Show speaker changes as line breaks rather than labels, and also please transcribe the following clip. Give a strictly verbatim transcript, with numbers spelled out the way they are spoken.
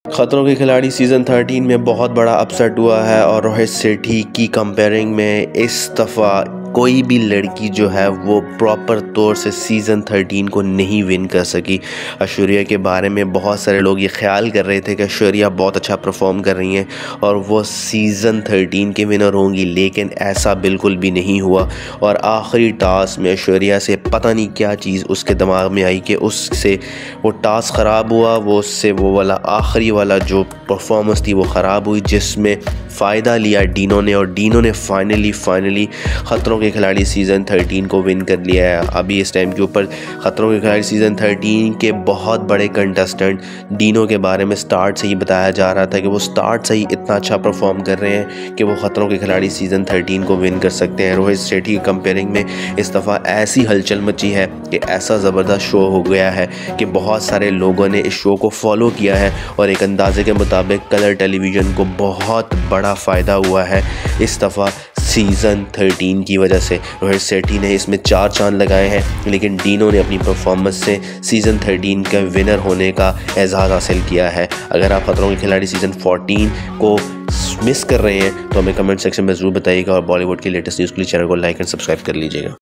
खतरों के खिलाड़ी सीज़न थर्टीन में बहुत बड़ा अपसेट हुआ है और रोहित सेठी की कंपेयरिंग में इस दफ़ा कोई भी लड़की जो है वो प्रॉपर तौर से सीज़न थर्टीन को नहीं विन कर सकी। ऐश्वर्या के बारे में बहुत सारे लोग ये ख्याल कर रहे थे कि ऐश्वर्या बहुत अच्छा परफॉर्म कर रही हैं और वो सीज़न थर्टीन के विनर होंगी, लेकिन ऐसा बिल्कुल भी नहीं हुआ। और आखिरी टास्क में ऐश्वर्या से पता नहीं क्या चीज़ उसके दिमाग में आई कि उससे वो टास्क ख़राब हुआ, वो उससे वो वाला आखिरी वाला जो परफॉर्मेंस थी वो ख़राब हुई, जिसमें फ़ायदा लिया डीनो ने। और डीनो ने फाइनली फाइनली ख़तरों के खिलाड़ी सीज़न थर्टीन को विन कर लिया है। अभी इस टाइम के ऊपर ख़तरों के खिलाड़ी सीज़न थर्टीन के बहुत बड़े कंटेस्टेंट डीनो के बारे में स्टार्ट से ही बताया जा रहा था कि वो स्टार्ट से ही इतना अच्छा परफॉर्म कर रहे हैं कि वो ख़तरों के खिलाड़ी सीज़न थर्टीन को विन कर सकते हैं। रोहित सेठी की कंपेयरिंग में इस दफ़ा ऐसी हलचल मची है कि ऐसा ज़बरदस्त शो हो गया है कि बहुत सारे लोगों ने इस शो को फॉलो किया है और एक अंदाजे के मुताबिक कलर टेलीविज़न को बहुत बड़ा फ़ायदा हुआ है इस दफ़ा सीज़न थर्टीन की वजह से। रोहित सेठी ने इसमें चार चांद लगाए हैं, लेकिन डीनो ने अपनी परफॉर्मेंस से सीज़न थर्टीन का विनर होने का एजाज़ हासिल किया है। अगर आप खतरों के खिलाड़ी सीज़न फोर्टीन को मिस कर रहे हैं तो हमें कमेंट सेक्शन में ज़रूर बताइएगा और बॉलीवुड की लेटेस्ट न्यूज़ के लिए चैनल को लाइक एंड सब्सक्राइब कर लीजिएगा।